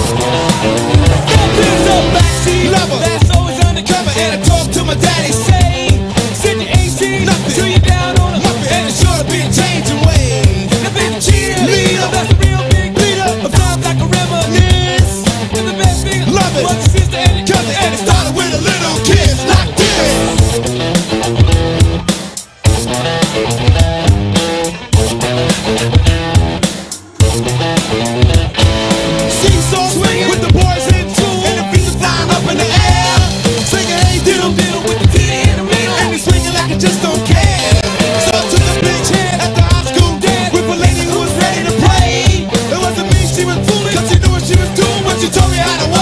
There's a backseat lover that's always undercover, and I talk to my daddy, say, "Said you ain't seen nothing till you down on a muffin, and it's sure to be a changing way." The big cheerleader, that's a real big leader, of times like a reminisce. And the best thing, love it, was your sister and your cousin, and it started with a little kids like this. Seesaw swinging with the boys in tune, and the feet are flying up in the air, singing hey diddle diddle with the titty in the middle, and they swinging like I just don't care. So I took a bitch head at the high school dance with a lady who was ready to play. It wasn't me she was fooling, 'cause she knew what she was doing when she told me how to